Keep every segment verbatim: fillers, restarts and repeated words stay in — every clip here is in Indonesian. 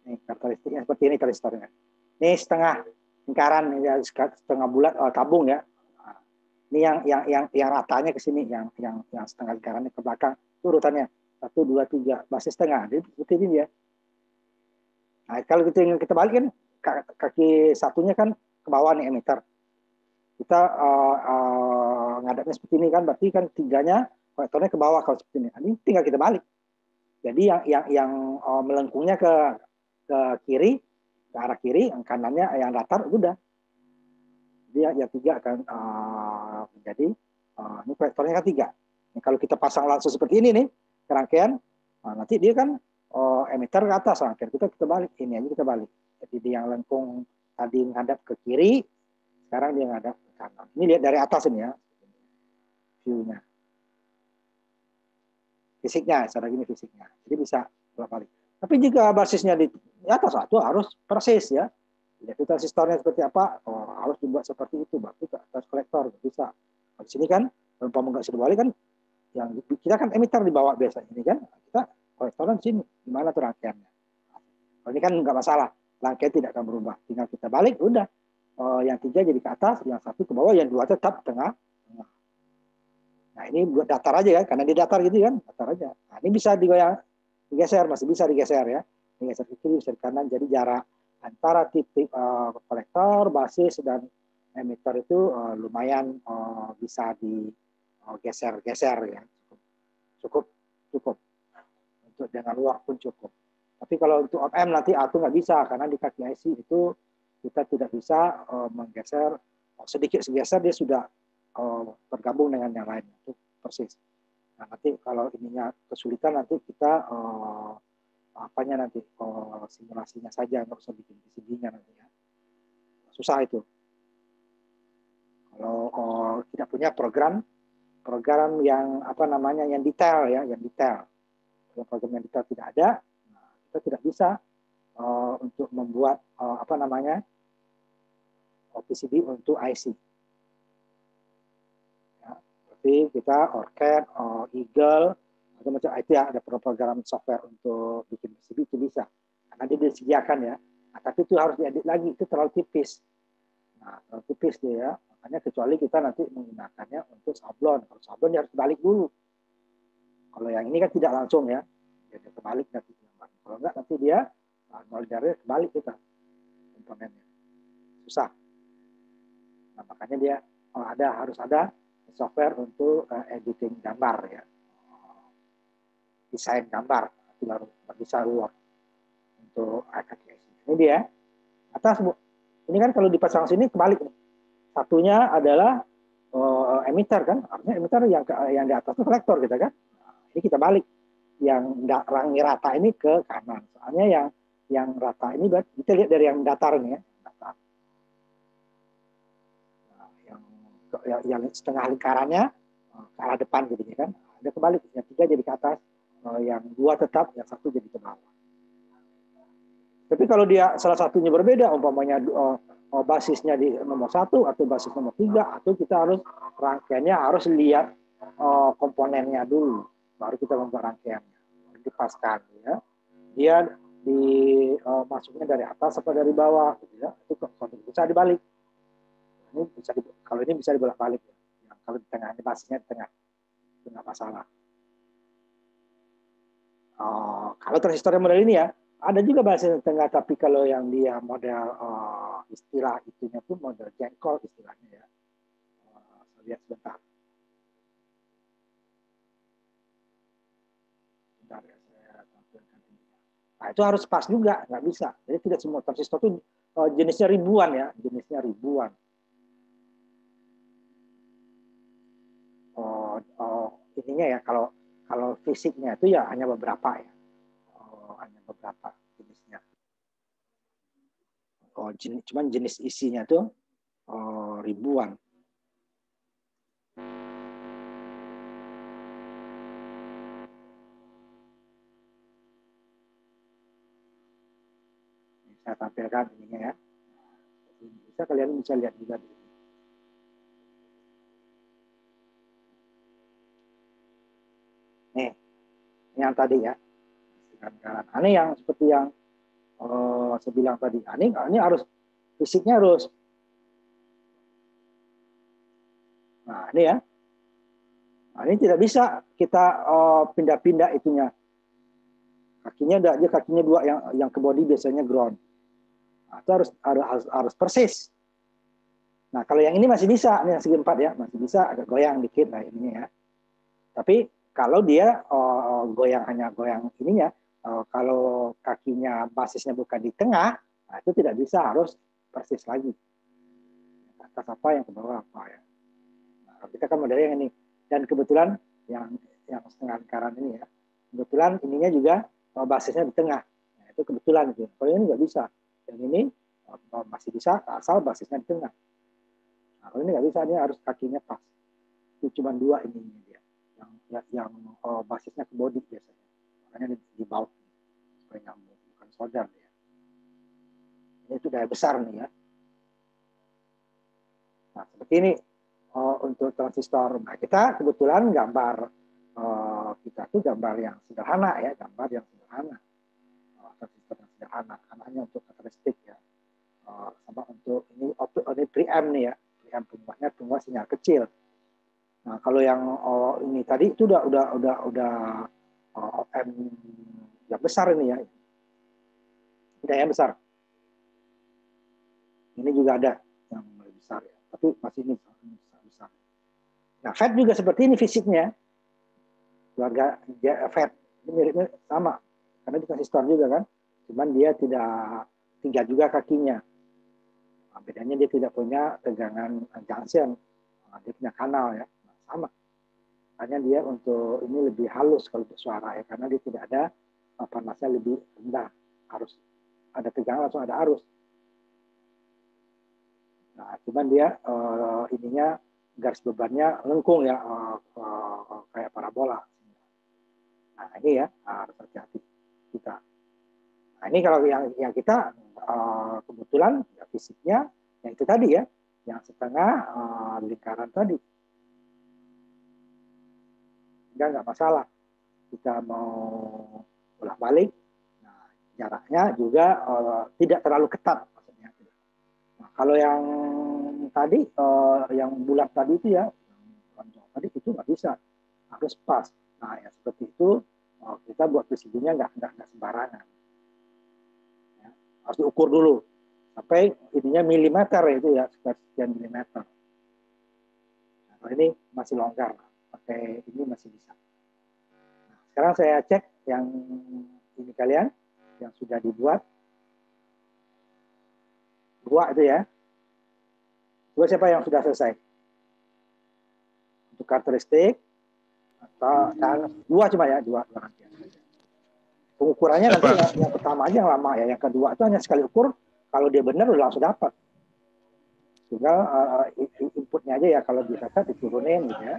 Ini karakteristiknya seperti ini transistornya. Ini setengah lingkaran, ya, setengah bulat, oh, tabung ya. Ini yang yang yang yang ratanya ke sini, yang yang yang setengah lingkarannya ke belakang. Itu urutannya satu, dua, tiga, basis setengah. Jadi seperti ini dia. Nah, kalau kita ingin kita balikin, kaki satunya kan ke bawah nih emitter. Kita uh, uh, ngadapnya seperti ini kan, berarti kan tiganya kolektornya ke bawah kalau seperti ini. Ini tinggal kita balik. Jadi yang yang yang uh, melengkungnya ke ke kiri, ke arah kiri, yang kanannya yang datar udah. Jadi yang tiga akan uh, menjadi uh, ini kolektornya kan tiga. Ini kalau kita pasang langsung seperti ini nih, rangkaian, uh, nanti dia kan uh, emitter ke atas, rangkaian kita kita balik, ini aja kita balik. Jadi dia yang lengkung tadi menghadap ke kiri, sekarang dia menghadap ke kanan. Ini lihat dari atas ini ya, view-nya. Fisiknya, secara gini fisiknya. Jadi bisa bolak-balik. Tapi jika basisnya di atas satu harus persis ya. Jadi transistornya seperti apa, oh, harus dibuat seperti itu, berarti ke atas kolektor bisa. Di sini kan, kalau nggak bisa dibalik kan, yang kita kan emitter di bawah biasanya ini kan, kita kolektornya di sini, gimana tuh rangkaiannya. Kalau ini kan nggak masalah, rangkaian tidak akan berubah, tinggal kita balik, udah. Oh, yang tiga jadi ke atas, yang satu ke bawah, yang dua tetap tengah. Nah ini buat datar aja kan, karena di datar gitu kan, datar aja. Nah ini bisa digoyang, digeser, masih bisa digeser ya. Digeser ke kiri, bisa ke kanan, jadi jarak antara titik uh, kolektor, basis, dan emitter itu uh, lumayan uh, bisa digeser-geser uh, ya. Cukup, cukup. Untuk dengan luar pun cukup. Tapi kalau untuk op amp nanti A tuh nggak bisa, karena di kaki I C itu kita tidak bisa uh, menggeser, sedikit segeser dia sudah uh, tergabung dengan yang lain. Itu persis. Nah nanti kalau ininya kesulitan nanti kita uh, apanya nanti oh, simulasinya saja, nggak usah bikin P C B-nya nanti ya. Susah itu. Kalau oh, tidak punya program program yang apa namanya yang detail ya, yang detail. Kalau program yang detail tidak ada, nah, kita tidak bisa uh, untuk membuat uh, apa namanya P C B untuk I C. Ya, tapi kita OrCAD, or Eagle, atau macam itu ya, ada program software untuk bikin P C B itu bisa. Karena dia disediakan ya. Nah, tapi itu harus diedit lagi, itu terlalu tipis. Nah, terlalu tipis dia ya. Makanya kecuali kita nanti menggunakannya untuk sablon. Kalau sablon dia harus balik dulu. Kalau yang ini kan tidak langsung ya. Dia kebalik nanti. Kalau enggak nanti dia moldernya kebalik kita komponennya. Susah. Nah, makanya dia oh, ada harus ada software untuk uh, editing gambar ya. Desain gambar. Itu baru bisa luar untuk I C. Ini dia. Atas Bu. Ini kan kalau dipasang sini kebalik. Satunya adalah uh, emitter kan, artinya emitter yang yang di atas itu kolektor gitu kan. Nah, ini kita balik, yang rangi rata ini ke kanan. Soalnya yang yang rata ini kita lihat dari yang datar nih ya, datar. Nah, yang, yang yang setengah lingkarannya ke arah depan gitu kan. Ada kebalik, yang tiga jadi ke atas, yang dua tetap, yang satu jadi ke bawah. Tapi kalau dia salah satunya berbeda, umpamanya uh, basisnya di nomor satu atau basis nomor tiga, atau kita harus rangkaiannya harus lihat uh, komponennya dulu, baru kita membuat rangkaiannya, dipaskan ya. Dia di uh, masuknya dari atas atau dari bawah, gitu ya. Itu bisa dibalik. Ini bisa di, kalau ini bisa dibolak-balik ya. Yang kalau di tengah ini basisnya di tengah, itu nggak masalah. Uh, kalau transistor model ini ya, ada juga basis tengah, tapi kalau yang dia model uh, istilah itunya pun model jengkol istilahnya ya. Uh, lihat sebentar. Bentar ya, saya tampilkan ini. Nah itu harus pas juga, nggak bisa. Jadi tidak semua transistor itu uh, jenisnya ribuan ya, jenisnya ribuan. Uh, uh, ininya ya, kalau kalau fisiknya itu ya hanya beberapa ya, uh, hanya beberapa jenisnya. Oh, jenis, cuman jenis isinya tuh oh, ribuan. Saya tampilkan ininya ya. Bisa kalian bisa lihat juga di sini. Nih, yang tadi ya. Ini yang seperti yang uh, saya bilang tadi, nah, ini, ini harus fisiknya harus. Nah ini ya, nah, ini tidak bisa kita pindah-pindah uh, itunya. Kakinya ada aja kakinya dua yang yang ke body biasanya ground. Nah, itu harus harus harus persis. Nah kalau yang ini masih bisa, ini yang segi empat ya, masih bisa agak goyang dikit lah ini ya. Tapi kalau dia uh, goyang hanya goyang ininya, uh, kalau kakinya basisnya bukan di tengah, nah itu tidak bisa, harus persis lagi. Atas apa yang ke bawah apa ya. Nah, kita kan modelnya yang ini. Dan kebetulan yang yang setengah lingkaran ini ya, kebetulan ininya juga uh, basisnya di tengah. Nah, itu kebetulan gitu. Kalau ini nggak bisa. Yang ini uh, masih bisa asal basisnya di tengah. Nah, kalau ini nggak bisa, ini harus kakinya pas. Itu cuma dua ininya dia. Yang yang, yang oh, basisnya ke body biasanya, makanya di, di bawah supaya nyambung, bukan solder ya. Ini itu daya besar nih ya. Nah seperti ini oh, untuk transistor. Nah kita kebetulan gambar oh, kita tuh gambar yang sederhana ya, gambar yang sederhana, oh, transistor yang sederhana, hanya untuk karakteristik ya. Oh, sama untuk ini ini preamp nih ya, preamp penguatnya penguat sinyal kecil. Nah, kalau yang oh, ini tadi itu udah udah udah udah oh, M yang besar ini ya. Udah yang besar. Ini juga ada yang lebih besar ya. Tapi masih ini besar besar. Nah, F E T juga seperti ini fisiknya. Keluarga F E T ini mirip-mirip sama. Karena di transistor juga kan. Cuman dia tidak tinggal juga kakinya. Nah, bedanya dia tidak punya tegangan junction. Nah, dia punya kanal ya. Sama, hanya dia untuk ini lebih halus kalau untuk suara ya, karena dia tidak ada panasnya lebih rendah, harus ada tegangan langsung ada arus. Nah cuman dia uh, ininya garis bebannya lengkung ya, uh, uh, kayak parabola. Nah ini ya harus hati-hati kita. Nah ini kalau yang yang kita uh, kebetulan ya, fisiknya yang itu tadi ya, yang setengah uh, lingkaran tadi. Enggak, enggak masalah. Kita mau bolak-balik, nah, jaraknya juga uh, tidak terlalu ketat. Maksudnya. Nah, kalau yang tadi, uh, yang bulat tadi itu ya, yang tadi itu nggak bisa, harus pas. Nah, ya seperti itu, uh, kita buat presidinya nggak nggak sembarangan. Ya, harus diukur dulu sampai ininya milimeter itu ya, sekian milimeter. Nah, kalau ini masih longgar, pakai ini masih bisa. Sekarang saya cek yang ini kalian, yang sudah dibuat. Dua itu ya. Dua siapa yang sudah selesai? Untuk karakteristik, atau dan dua cuma ya, dua. dua. Pengukurannya nanti yang, yang pertama aja yang lama ya, yang kedua itu hanya sekali ukur, kalau dia benar udah langsung dapat. Tinggal uh, inputnya aja ya, kalau bisa kan diturunin gitu ya.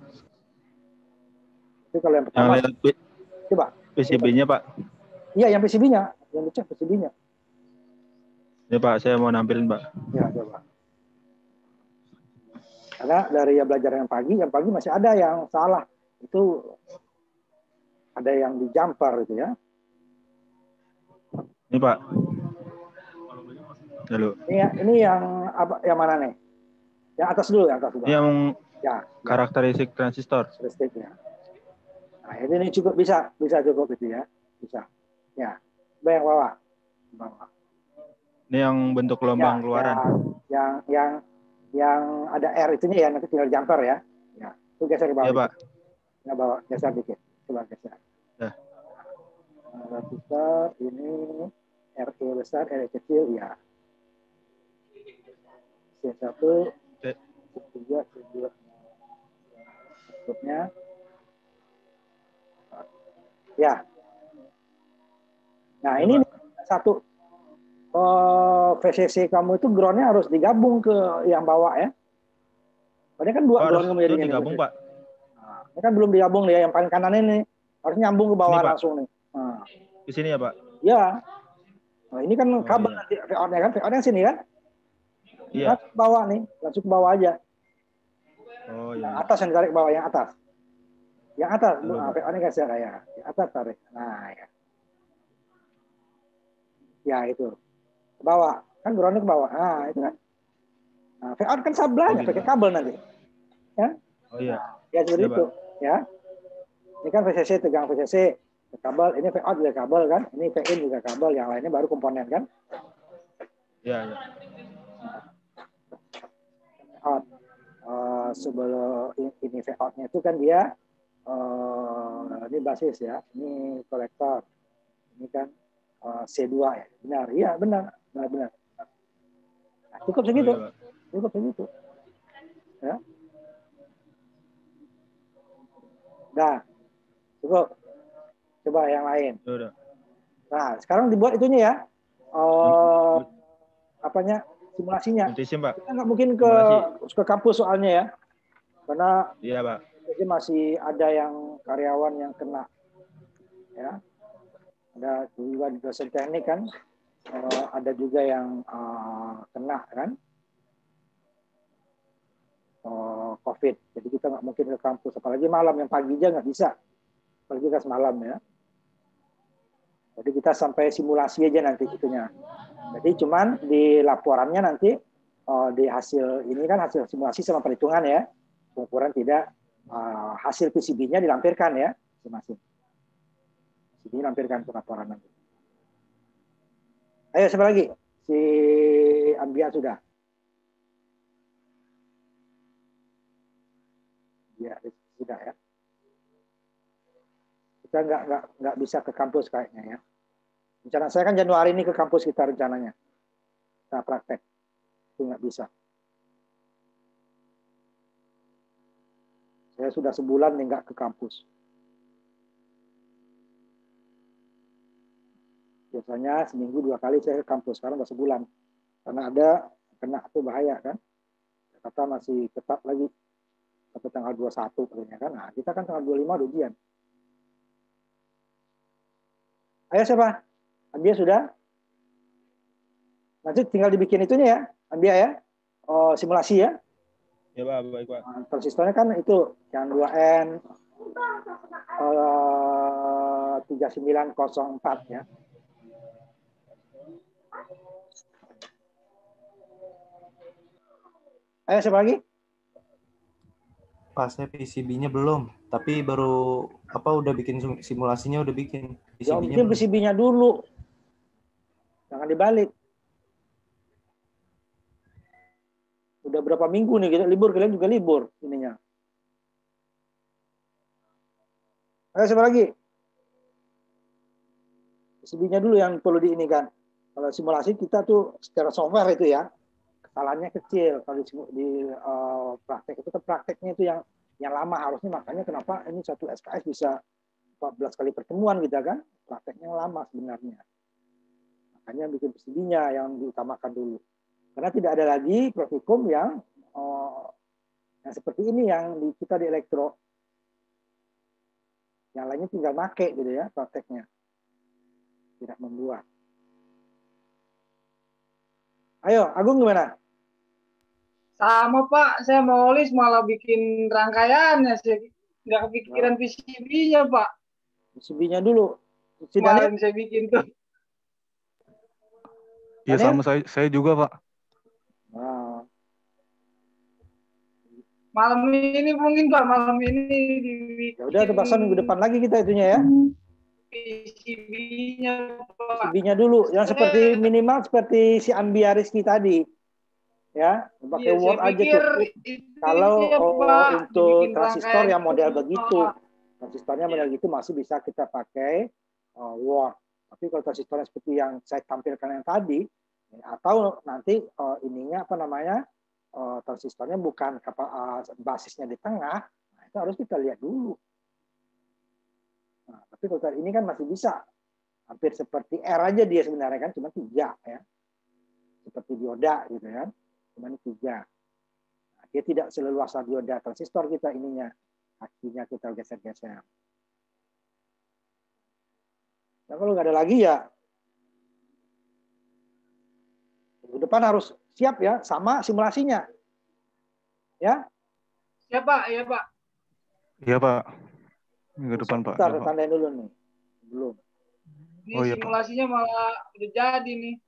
Itu kalau yang pertama. Yang lihat coba. P C B-nya Pak. Iya, yang P C B-nya, yang dicek P C B-nya. Ya Pak, saya mau nampilin Pak. Ya coba. Karena dari yang belajar yang pagi, yang pagi masih ada yang salah. Itu ada yang di jumper itu ya. Ini Pak. Halo. Ini, ini yang apa? Yang mana nih? Yang atas dulu, yang atas dulu. Ini yang ya, karakteristik ya. transistor. Karakteristiknya. Nah, ini cukup bisa, bisa cukup itu ya, bisa. Ya, yang bawah. Bawah. Ini yang bentuk gelombang ya, keluaran. Yang, yang yang yang ada R itunya ya, nanti tinggal jumper ya. Ya, itu geser ke bawah. Iya Pak. Ya, bawah, geser dikit. Coba geser. Ya. Nah, kita ini R E besar, R E kecil ya. C satu, C tiga, C dua. Bentuknya. Ya. Nah, ya, ini Pak. Satu. Oh, V C C kamu itu groundnya harus digabung ke yang bawah ya. Padahal kan dua oh, ground kamu jadinya. Digabung nih, Pak. Nah, ini kan belum digabung nih, yang paling kanan ini harus nyambung ke bawah ini, langsung nih. Nah. Di sini ya Pak? Ya. Nah, ini kan oh, kabel iya. nanti V O-nya kan, V O-nya sini kan? Iya. Langsung ke bawah nih, langsung ke bawah aja. Oh iya. Yang atas yang ditarik ke bawah, yang atas. Yang atas, Halo, nah, V O-nya kasih kayak. Yang atas tarik. Nah, ya. Ya itu. Ke bawah. Kan groundnya ke bawah. Nah, itu kan. Nah, V out kan sablanya, Oh, gitu. pakai kabel nanti. Ya. Oh iya. Ya seperti Iya, Pak. itu. Ya. Ini kan V C C tegang V C C. Kabel. Ini V out juga kabel kan. Ini V in juga kabel. Yang lainnya baru komponen kan. Iya, iya. Out. Uh, sebelum ini V out-nya itu kan dia uh, ini basis ya. Ini kolektor. Ini kan uh, C dua ya. Benar. Iya, benar. Benar-benar. Nah, cukup segitu. Oh, iya, Pak. Cukup segitu. Ya. Nah, cukup. Coba yang lain. Ya udah. Nah, sekarang dibuat itunya ya. Uh, apanya? Simulasinya. Multisim, Pak. Kita nggak mungkin ke Simulasi. ke kampus soalnya ya. Karena Iya, Pak. jadi masih ada yang karyawan yang kena. Ya. Ada juga di dosen teknik kan. Uh, ada juga yang uh, kena kan. Uh, COVID. Jadi kita nggak mungkin ke kampus. Apalagi malam, yang pagi aja nggak bisa. Apalagi kita semalam ya. Jadi kita sampai simulasi aja nanti itunya. Jadi cuman di laporannya nanti uh, di hasil ini kan hasil simulasi sama perhitungan ya. Pengukuran tidak uh, hasil P C B-nya dilampirkan ya masing-masing. P C B dilampirkan ke laporan nanti. Ayo siapa lagi? Si Ambia sudah. Ya, sudah ya. Kita nggak nggak nggak bisa ke kampus kayaknya ya. Rencana saya kan Januari ini ke kampus kita rencananya. Kita praktek. Itu nggak bisa. Saya sudah sebulan nih nggak ke kampus. Biasanya seminggu dua kali saya ke kampus. Sekarang udah sebulan. Karena ada kena itu bahaya kan. Kata masih ketat lagi. Sampai tanggal dua puluh satu katanya kan. Nah, kita kan tanggal dua puluh lima udah ujian. Ayo siapa? Ambia sudah? Nanti tinggal dibikin itunya ya. Ambia ya. Oh, simulasi ya. Ya, Pak. Baik, Pak. Nah, transistornya kan itu yang dua N uh, tiga sembilan nol empat ya. Ayo siapa lagi? Pas saya P C B-nya belum, tapi baru apa udah bikin simulasinya udah bikin. P C B-nya Ya, mungkin P C B-nya dulu. Jangan dibalik. Udah berapa minggu nih kita libur, kalian juga libur ininya. Ayo siapa lagi? P C B-nya dulu yang perlu diinikan. Kalau simulasi kita tuh secara software itu ya, kesalahannya kecil. Kalau di, di uh, praktek itu kan prakteknya itu yang yang lama harusnya, makanya kenapa ini satu S K S bisa empat belas kali pertemuan gitu kan, prakteknya yang lama sebenarnya. Makanya bikin P C B-nya yang diutamakan dulu. Karena tidak ada lagi praktikum yang uh, yang seperti ini yang di, kita di elektro. Yang lainnya tinggal make gitu ya prakteknya. Tidak membuat. Ayo, Agung gimana? Sama Pak, saya mau list malah bikin rangkaiannya, saya nggak kepikiran P C B-nya Pak. P C B-nya dulu. Si Kemarin Daniel? saya bikin tuh. Iya, sama saya, saya juga, Pak. Nah. Malam ini mungkin Pak, malam ini dibikin. Ya udah, tebasan minggu depan lagi kita itunya ya. P C B-nya Pak. P C B-nya dulu, yang seperti minimal seperti si Ambia Rizky tadi. Ya, pakai Iya, Word aja cukup. Kalau ya, oh, Pak, untuk transistor yang model itu, begitu, Pak. transistornya model gitu masih bisa kita pakai uh, Word. Tapi kalau transistornya seperti yang saya tampilkan yang tadi, atau nanti uh, ininya apa namanya uh, transistornya bukan uh, basisnya di tengah, nah, itu harus kita lihat dulu. Nah, tapi kalau ini kan masih bisa, hampir seperti R aja dia sebenarnya kan cuma tiga ya, seperti dioda gitu kan. Cuma tiga. Nah, dia tidak seleluasa dioda transistor kita ininya. Kakinya kita geser-geser. Nah, kalau nggak ada lagi ya, minggu depan harus siap ya, sama simulasinya. Ya? Ya Pak, ya Pak. Iya, Pak. Minggu depan, Pak. Bentar, Ya, Pak. tandain dulu nih. Belum. Ini Oh, iya, Pak. simulasinya malah udah jadi nih.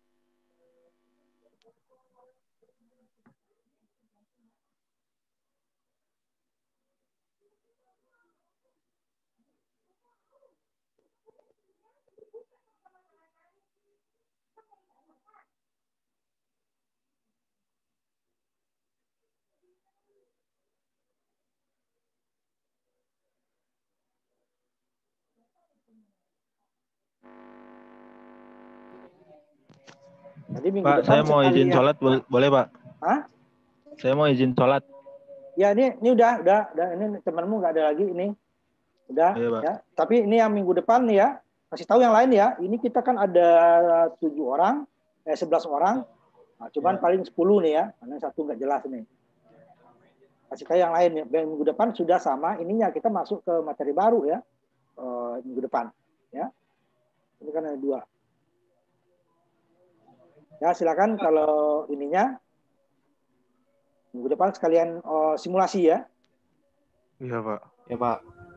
Jadi minggu Pak, depan saya mau izin sekalian. sholat, bo- boleh Pak? Hah? Saya mau izin sholat. Ya ini ini udah udah udah ini temanmu nggak ada lagi ini. Udah Iya, Pak. ya. Tapi ini yang minggu depan nih ya. Kasih tahu yang lain ya. Ini kita kan ada tujuh orang, eh sebelas orang. Nah, cuman Ya. paling sepuluh nih ya. Karena satu nggak jelas nih. Kasih tahu yang lain ya. Minggu depan sudah sama. Ininya kita masuk ke materi baru ya. Eh, minggu depan ya. Ini kan ada dua. Ya silakan kalau ininya minggu depan sekalian oh, simulasi ya. Iya, Pak. Ya Pak.